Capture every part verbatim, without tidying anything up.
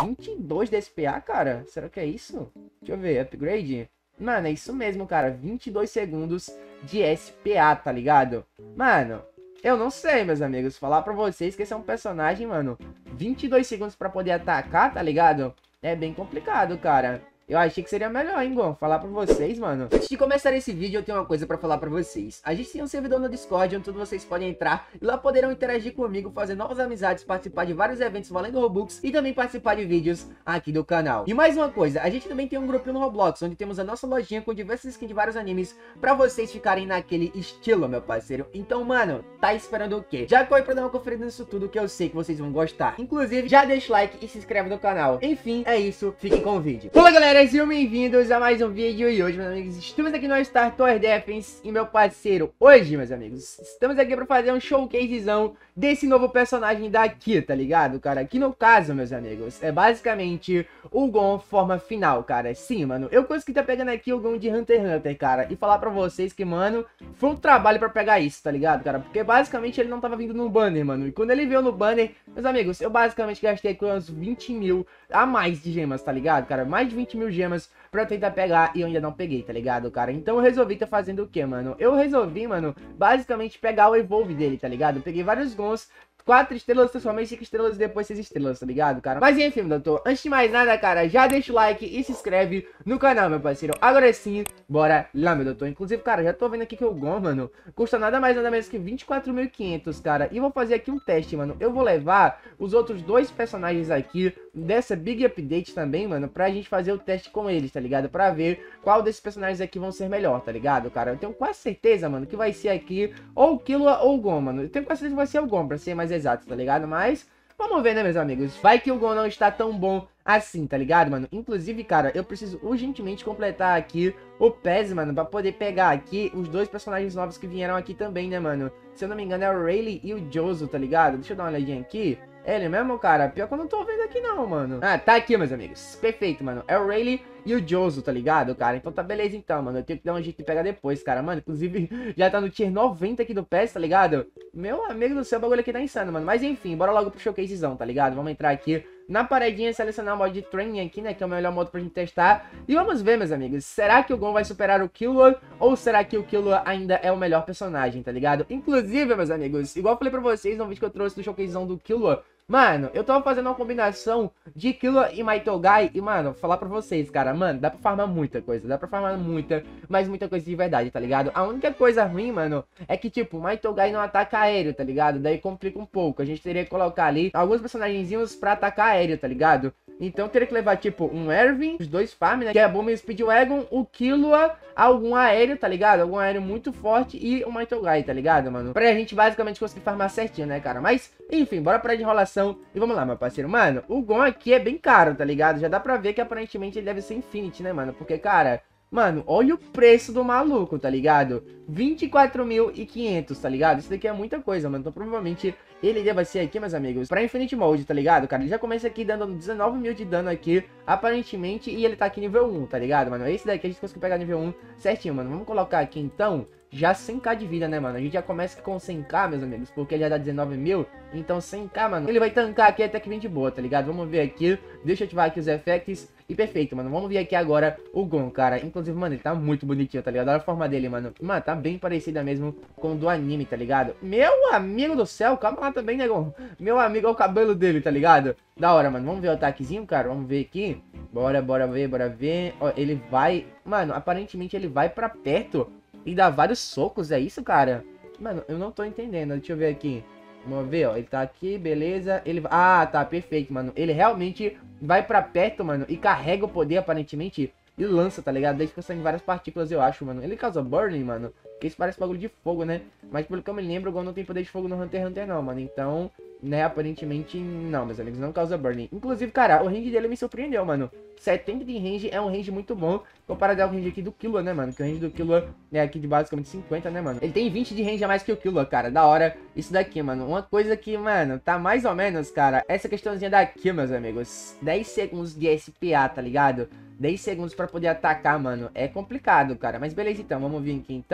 vinte e dois de S P A, cara? Será que é isso? Deixa eu ver, upgrade. Mano, é isso mesmo, cara. vinte e dois segundos de S P A, tá ligado? Mano, eu não sei, meus amigos. Falar pra vocês que esse é um personagem, mano. vinte e dois segundos pra poder atacar, tá ligado? É bem complicado, cara. Eu achei que seria melhor, hein, Gon? Falar pra vocês, mano. Antes de começar esse vídeo, eu tenho uma coisa pra falar pra vocês. A gente tem um servidor no Discord, onde todos vocês podem entrar e lá poderão interagir comigo, fazer novas amizades, participar de vários eventos valendo Robux e também participar de vídeos aqui do canal. E mais uma coisa, a gente também tem um grupinho no Roblox, onde temos a nossa lojinha com diversas skins de vários animes pra vocês ficarem naquele estilo, meu parceiro. Então, mano, tá esperando o quê? Já corre pra dar uma conferida nisso tudo que eu sei que vocês vão gostar. Inclusive, já deixa o like e se inscreve no canal. Enfim, é isso. Fiquem com o vídeo. Olá, galera, sejam bem-vindos a mais um vídeo. E hoje, meus amigos, estamos aqui no Star Tower Defense e meu parceiro. Hoje, meus amigos, estamos aqui pra fazer um showcasezão desse novo personagem daqui, tá ligado, cara? Que no caso, meus amigos, é basicamente o Gon forma final, cara. Sim, mano, eu consegui tá pegando aqui o Gon de Hunter x Hunter, cara, e falar pra vocês que, mano, foi um trabalho pra pegar isso, tá ligado, cara? Porque basicamente ele não tava vindo no banner, mano. E quando ele veio no banner, meus amigos, eu basicamente gastei com uns vinte mil a mais de gemas, tá ligado, cara? Mais de vinte mil gemas pra tentar pegar e eu ainda não peguei, tá ligado, cara? Então eu resolvi tá fazendo o que, mano? Eu resolvi, mano, basicamente pegar o evolve dele, tá ligado? Eu peguei vários Gons, quatro estrelas, transformei em cinco estrelas e depois seis estrelas, tá ligado, cara? Mas enfim, doutor, antes de mais nada, cara, já deixa o like e se inscreve no canal, meu parceiro. Agora sim, bora lá, meu doutor. Inclusive, cara, já tô vendo aqui que o Gon, mano, custa nada mais nada menos que vinte e quatro mil e quinhentos, cara. E vou fazer aqui um teste, mano. Eu vou levar os outros dois personagens aqui dessa Big Update também, mano, pra gente fazer o teste com eles, tá ligado? Pra ver qual desses personagens aqui vão ser melhor, tá ligado, cara? Eu tenho quase certeza, mano, que vai ser aqui ou o Killua ou o Gon, mano. Eu tenho quase certeza que vai ser o Gon, pra ser mais exato, tá ligado? Mas vamos ver, né, meus amigos? Vai que o Gon não está tão bom assim, tá ligado, mano? Inclusive, cara, eu preciso urgentemente completar aqui o P E S, mano, pra poder pegar aqui os dois personagens novos que vieram aqui também, né, mano? Se eu não me engano, é o Rayleigh e o Jozo, tá ligado? Deixa eu dar uma olhadinha aqui. É ele mesmo, cara? Pior que eu não tô vendo aqui não, mano. Ah, tá aqui, meus amigos. Perfeito, mano. É o Rayleigh e o Jozo, tá ligado, cara? Então tá beleza então, mano. Eu tenho que dar um jeito de pegar depois, cara. Mano, inclusive, já tá no tier noventa aqui do P E S, tá ligado? Meu amigo do céu, o bagulho aqui tá insano, mano. Mas enfim, bora logo pro showcasezão, tá ligado? Vamos entrar aqui na paredinha, selecionar o modo de training aqui, né? Que é o melhor modo pra gente testar. E vamos ver, meus amigos. Será que o Gon vai superar o Killua? Ou será que o Killua ainda é o melhor personagem, tá ligado? Inclusive, meus amigos, igual eu falei pra vocês no vídeo que eu trouxe do showcasezão do Killua, mano, eu tava fazendo uma combinação de Killua e Maitogai. E, mano, falar pra vocês, cara, mano, dá pra farmar muita coisa. Dá pra farmar muita, mas muita coisa de verdade, tá ligado? A única coisa ruim, mano, é que, tipo, o Maitogai não ataca aéreo, tá ligado? Daí complica um pouco. A gente teria que colocar ali alguns personagenzinhos pra atacar aéreo, tá ligado? Então teria que levar, tipo, um Erwin, os dois farm, né? Que é a Bomb Speedwagon, o Killua, algum aéreo, tá ligado? Algum aéreo muito forte e o Maitogai, tá ligado, mano? Pra gente basicamente conseguir farmar certinho, né, cara? Mas, enfim, bora parar de enrolação e vamos lá, meu parceiro. Mano, o Gon aqui é bem caro, tá ligado? Já dá pra ver que aparentemente ele deve ser Infinity, né, mano? Porque, cara, mano, olha o preço do maluco, tá ligado? vinte e quatro mil e quinhentos, tá ligado? Isso daqui é muita coisa, mano. Então provavelmente ele deve ser aqui, meus amigos, pra Infinity Mode, tá ligado, cara? Ele já começa aqui dando dezenove mil de dano aqui, aparentemente, e ele tá aqui nível um, tá ligado, mano? Esse daqui a gente conseguiu pegar nível um certinho, mano. Vamos colocar aqui, então, já cem k de vida, né, mano? A gente já começa com cem k, meus amigos, porque ele já dá dezenove mil, então cem k, mano, ele vai tancar aqui até que vem de boa, tá ligado? Vamos ver aqui, deixa eu ativar aqui os effects. E perfeito, mano. Vamos ver aqui agora o Gon, cara. Inclusive, mano, ele tá muito bonitinho, tá ligado? Olha a forma dele, mano. Mano, tá bem parecida mesmo com o do anime, tá ligado? Meu amigo do céu, calma lá também, né, Gon? Meu amigo, olha o cabelo dele, tá ligado? Da hora, mano. Vamos ver o ataquezinho, cara. Vamos ver aqui. Bora, bora ver, bora ver. Ó, ele vai... Mano, aparentemente ele vai pra perto e dá vários socos. É isso, cara? Mano, eu não tô entendendo. Deixa eu ver aqui. Vamos ver, ó. Ele tá aqui, beleza. Ele... Ah, tá, perfeito, mano. Ele realmente vai pra perto, mano, e carrega o poder, aparentemente, e lança, tá ligado? Daí fica saindo várias partículas, eu acho, mano. Ele causa burning, mano, porque isso parece bagulho de fogo, né? Mas pelo que eu me lembro, o Gon não tem poder de fogo no Hunter x Hunter, não, mano. Então, né, aparentemente, não, meus amigos, não causa burning. Inclusive, cara, o range dele me surpreendeu, mano. setenta de range é um range muito bom, comparado ao range aqui do Killua, né, mano? Que o range do Killua é aqui de basicamente cinquenta, né, mano? Ele tem vinte de range a mais que o Killua, cara. Da hora isso daqui, mano. Uma coisa que, mano, tá mais ou menos, cara, essa questãozinha daqui, meus amigos. dez segundos de S P A, tá ligado? dez segundos pra poder atacar, mano. É complicado, cara. Mas beleza, então. Vamos vir aqui, então.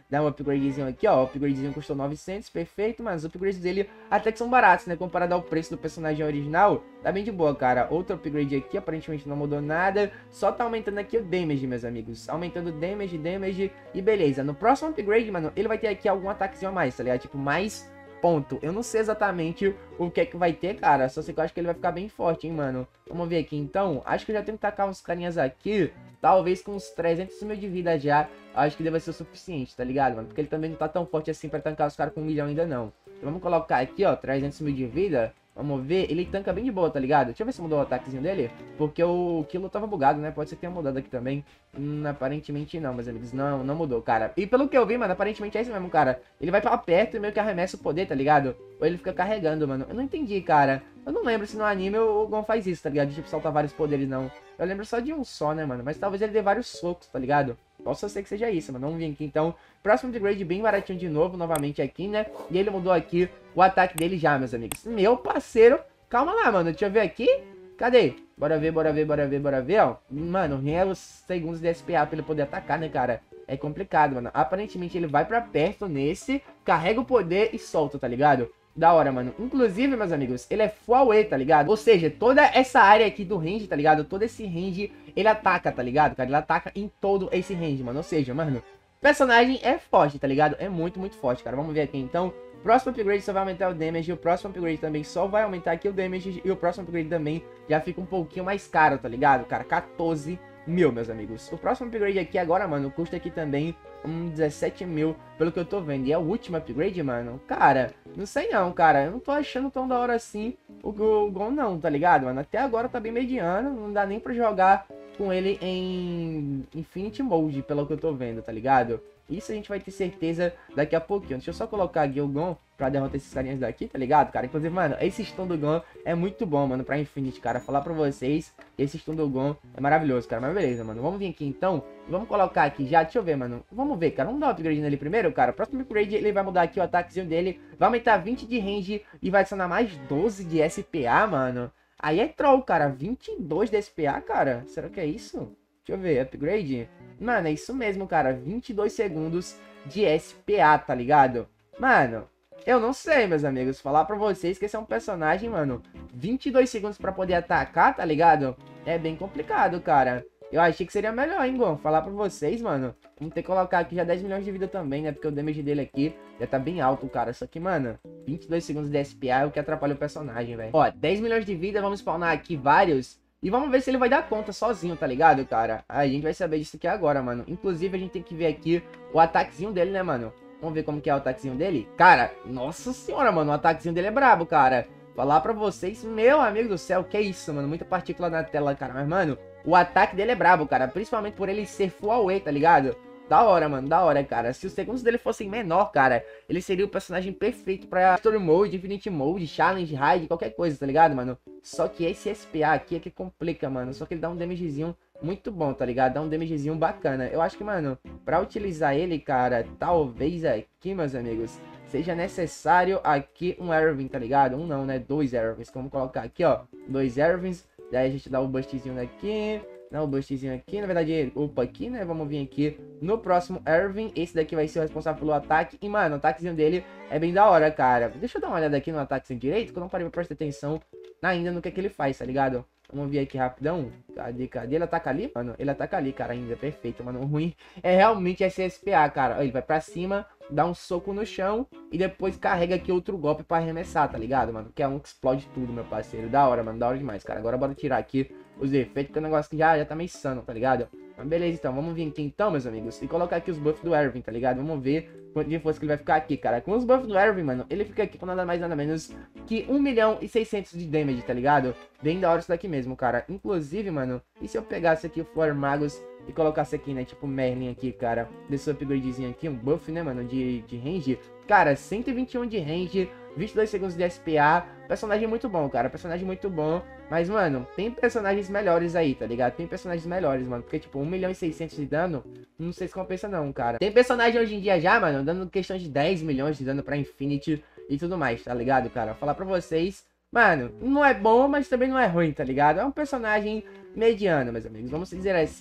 dar um upgradezinho aqui, ó. O upgradezinho custou novecentos, perfeito, mas os upgrades dele até que são baratos, né? Comparado ao preço do personagem original, tá bem de boa, cara. Outro upgrade aqui, aparentemente não mudou nada, só tá aumentando aqui o damage, meus amigos. Aumentando damage, damage e beleza. No próximo upgrade, mano, ele vai ter aqui algum ataquezinho a mais, tá ligado? Tipo, mais ponto. Eu não sei exatamente o que é que vai ter, cara. Só sei que eu acho que ele vai ficar bem forte, hein, mano. Vamos ver aqui, então. Acho que eu já tenho que tacar uns carinhas aqui. Talvez com uns trezentos mil de vida já. Acho que deve ser o suficiente, tá ligado, mano? Porque ele também não tá tão forte assim pra tancar os caras com um milhão ainda, não. Então vamos colocar aqui, ó, trezentos mil de vida. Vamos ver, ele tanca bem de boa, tá ligado? Deixa eu ver se mudou o ataquezinho dele. Porque o Kilo tava bugado, né? Pode ser que tenha mudado aqui também. Hum, aparentemente não, meus amigos. Não, não mudou, cara. E pelo que eu vi, mano, aparentemente é isso mesmo, cara. Ele vai pra perto e meio que arremessa o poder, tá ligado? Ou ele fica carregando, mano. Eu não entendi, cara. Eu não lembro se no anime o Gon faz isso, tá ligado? De tipo, soltar vários poderes, não. Eu lembro só de um só, né, mano? Mas talvez ele dê vários socos, tá ligado? Possa ser que seja isso, mano. Vamos vir aqui, então. Próximo upgrade bem baratinho de novo, novamente aqui, né? E ele mudou aqui o ataque dele já, meus amigos. Meu parceiro... Calma lá, mano. Deixa eu ver aqui. Cadê? Bora ver, bora ver, bora ver, bora ver, ó. Mano, é os segundos de S P A pra ele poder atacar, né, cara? É complicado, mano. Aparentemente ele vai pra perto nesse, carrega o poder e solta, tá ligado? Da hora, mano. Inclusive, meus amigos, ele é full away, tá ligado? Ou seja, toda essa área aqui do range, tá ligado? Todo esse range, ele ataca, tá ligado, cara? Ele ataca em todo esse range, mano. Ou seja, mano, o personagem é forte, tá ligado? É muito, muito forte, cara. Vamos ver aqui, então. Próximo upgrade só vai aumentar o damage, e o próximo upgrade também só vai aumentar aqui o damage, e o próximo upgrade também já fica um pouquinho mais caro, tá ligado? Cara, quatorze mil, meus amigos. O próximo upgrade aqui agora, mano, custa aqui também um dezessete mil, pelo que eu tô vendo. E é o último upgrade, mano. Cara, não sei não, cara. Eu não tô achando tão da hora assim o, o Gon não, tá ligado, mano? Até agora tá bem mediano, não dá nem pra jogar com ele em Infinity Mode, pelo que eu tô vendo, tá ligado? Isso a gente vai ter certeza daqui a pouquinho. Deixa eu só colocar aqui o Gon pra derrotar esses carinhas daqui, tá ligado, cara? Inclusive, mano, esse stun do Gon é muito bom, mano, pra Infinity, cara. Falar pra vocês, esse stun do Gon é maravilhoso, cara. Mas beleza, mano. Vamos vir aqui, então. Vamos colocar aqui já. Deixa eu ver, mano. Vamos ver, cara. Vamos dar um upgrade nele primeiro, cara. O próximo upgrade, ele vai mudar aqui o ataquezinho dele. Vai aumentar vinte de range e vai adicionar mais doze de S P A, mano. Aí é troll, cara. vinte e dois de S P A, cara. Será que é isso? Deixa eu ver, upgrade. Mano, é isso mesmo, cara. vinte e dois segundos de S P A, tá ligado? Mano, eu não sei, meus amigos. Falar pra vocês que esse é um personagem, mano. vinte e dois segundos pra poder atacar, tá ligado? É bem complicado, cara. Eu achei que seria melhor, hein, Gon? Falar pra vocês, mano. Vamos ter que colocar aqui já dez milhões de vida também, né? Porque o damage dele aqui já tá bem alto, cara. Só que, mano, vinte e dois segundos de S P A é o que atrapalha o personagem, velho. Ó, dez milhões de vida. Vamos spawnar aqui vários. E vamos ver se ele vai dar conta sozinho, tá ligado, cara? Aí a gente vai saber disso aqui agora, mano. Inclusive, a gente tem que ver aqui o ataquezinho dele, né, mano? Vamos ver como que é o ataquezinho dele. Cara, nossa senhora, mano. O ataquezinho dele é brabo, cara. Falar pra vocês, meu amigo do céu, que é isso, mano? Muita partícula na tela, cara. Mas, mano, o ataque dele é brabo, cara. Principalmente por ele ser full away, tá ligado? Da hora, mano, da hora, cara. Se os segundos dele fossem menor, cara, ele seria o personagem perfeito pra Story Mode, Infinity Mode, Challenge, Raid, qualquer coisa, tá ligado, mano? Só que esse S P A aqui é que complica, mano. Só que ele dá um damagezinho muito bom, tá ligado? Dá um damagezinho bacana. Eu acho que, mano, pra utilizar ele, cara, talvez aqui, meus amigos, seja necessário aqui um Erwin, tá ligado? Um não, né? Dois Erwins. Vamos colocar aqui, ó. Dois Erwins. Daí a gente dá o bustzinho daqui. Não, o bustzinho aqui, na verdade, opa, aqui, né? Vamos vir aqui no próximo Erwin. Esse daqui vai ser o responsável pelo ataque. E, mano, o ataquezinho dele é bem da hora, cara. Deixa eu dar uma olhada aqui no ataquezinho direito, que eu não parei pra prestar atenção ainda no que é que ele faz, tá ligado? Vamos ver aqui rapidão. Cadê, cadê? Ele ataca ali, mano? Ele ataca ali, cara, ainda. Perfeito, mano. O ruim é realmente esse S P A, cara. Ele vai pra cima, dá um soco no chão e depois carrega aqui outro golpe pra arremessar, tá ligado, mano? Que é um que explode tudo, meu parceiro. Da hora, mano. Da hora demais, cara. Agora bora tirar aqui os efeitos, porque o negócio que já, já tá meio insano, tá ligado? Mas beleza, então. Vamos vir aqui então, meus amigos, e colocar aqui os buffs do Erwin, tá ligado? Vamos ver quanto de força que ele vai ficar aqui, cara. Com os buffs do Erwin, mano, ele fica aqui com nada mais nada menos que um milhão e seiscentos de damage, tá ligado? Bem da hora isso daqui mesmo, cara. Inclusive, mano, e se eu pegasse aqui o Flor Magus e colocasse aqui, né, tipo Merlin aqui, cara, desse upgradezinho aqui, um buff, né, mano, de, de range. Cara, cento e vinte e um de range, vinte e dois segundos de S P A, personagem muito bom, cara, personagem muito bom. Mas, mano, tem personagens melhores aí, tá ligado? Tem personagens melhores, mano, porque, tipo, um milhão e seiscentos de dano, não sei se compensa não, cara. Tem personagem hoje em dia já, mano, dando questão de dez milhões de dano pra Infinity e tudo mais, tá ligado, cara? Vou falar pra vocês, mano, não é bom, mas também não é ruim, tá ligado? É um personagem mediano, meus amigos, vamos dizer assim.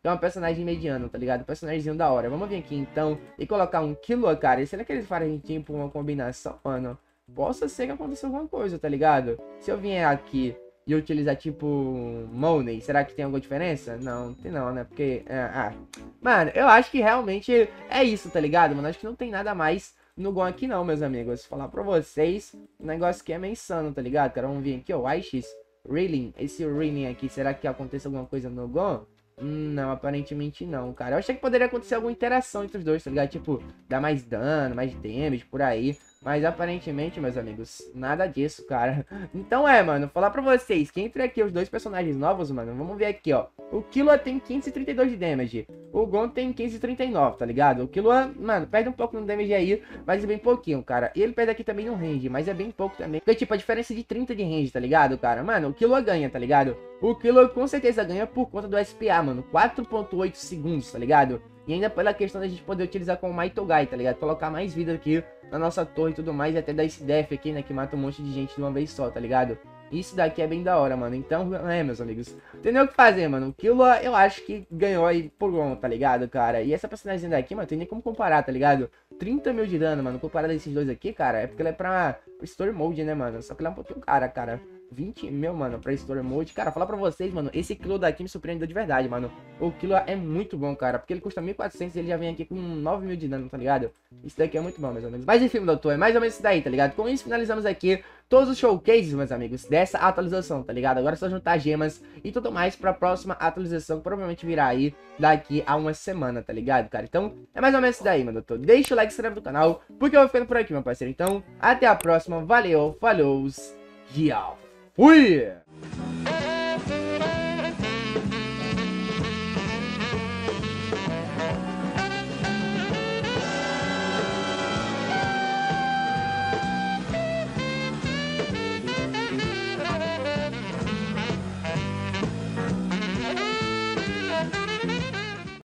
que é um personagem mediano, tá ligado? Um personagemzinho da hora. Vamos vir aqui, então, e colocar um Killua, cara. E será que eles fazem, tipo, uma combinação, mano? Possa ser que aconteça alguma coisa, tá ligado? Se eu vier aqui e utilizar, tipo, Money, será que tem alguma diferença? Não, tem não, né? Porque, é, ah... Mano, eu acho que realmente é isso, tá ligado, mano? Acho que não tem nada mais no Gon aqui não, meus amigos. Vou falar pra vocês, o negócio aqui é meio insano, tá ligado, cara? Vamos vir aqui, ó, Y X, Reeling. Esse Reeling aqui, será que acontece alguma coisa no Gon? Hum, não, aparentemente não, cara. Eu achei que poderia acontecer alguma interação entre os dois, tá ligado? Tipo, dar mais dano, mais damage, por aí. Mas aparentemente, meus amigos, nada disso, cara. Então é, mano, falar pra vocês que entre aqui os dois personagens novos, mano, vamos ver aqui, ó. O Killua tem quinhentos e trinta e dois de damage. O Gon tem quinhentos e trinta e nove, tá ligado? O Killua, mano, perde um pouco no damage aí, mas é bem pouquinho, cara. E ele perde aqui também no range, mas é bem pouco também. Porque, tipo, a diferença é de trinta de range, tá ligado, cara? Mano, o Killua ganha, tá ligado? O Killua com certeza ganha por conta do S P A, mano. quatro ponto oito segundos, tá ligado? E ainda pela questão da gente poder utilizar com o Maitogai, tá ligado? Colocar mais vida aqui na nossa torre e tudo mais. E até dar esse def aqui, né? Que mata um monte de gente de uma vez só, tá ligado? Isso daqui é bem da hora, mano. Então, é, meus amigos. Tem nem o que fazer, mano. O Killua, eu acho que ganhou aí por um, tá ligado, cara? E essa personagem daqui, mano, tem nem como comparar, tá ligado? trinta mil de dano, mano. Comparado a esses dois aqui, cara, é porque ela é pra Story Mode, né, mano? Só que ela é um pouquinho cara, cara. vinte mil, mano, pra Story Mode. Cara, falar pra vocês, mano, esse Killua daqui me surpreendeu de verdade, mano. O Killua é muito bom, cara, porque ele custa mil e quatrocentos e ele já vem aqui com nove mil de dano, tá ligado? Isso daqui é muito bom, meus amigos. Mas enfim, doutor, é mais ou menos isso daí, tá ligado? Com isso, finalizamos aqui todos os showcases, meus amigos, dessa atualização, tá ligado? Agora é só juntar gemas e tudo mais pra próxima atualização, que provavelmente virá aí daqui a uma semana, tá ligado, cara? Então, é mais ou menos isso daí, meu doutor. Deixa o like, se inscreve no canal, porque eu vou ficando por aqui, meu parceiro. Então, até a próxima. Valeu, falou, tchau. Fui!